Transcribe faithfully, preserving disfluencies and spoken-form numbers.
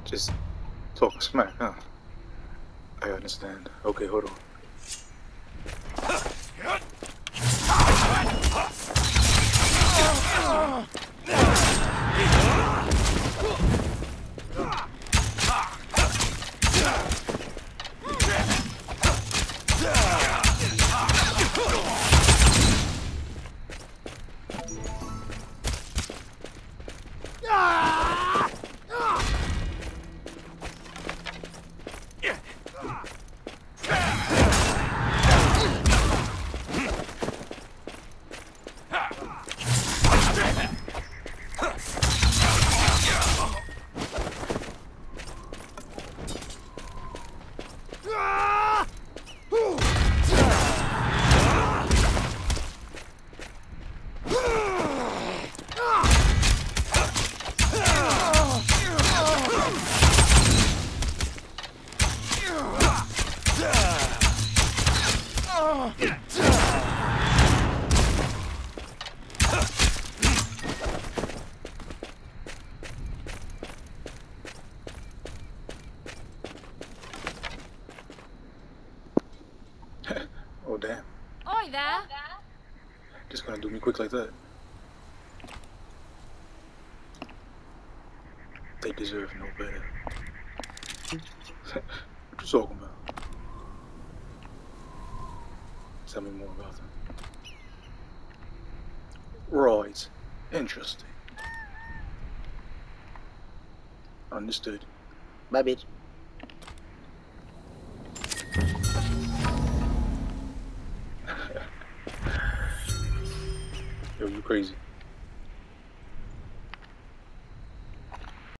Just talking smack, huh? I understand. Okay, hold on. Oh damn. Oi there. Just gonna do me quick like that. They deserve no better. What you talking about? Tell me more about them. Right. Interesting. Understood. Bye, bitch. Yo, you crazy.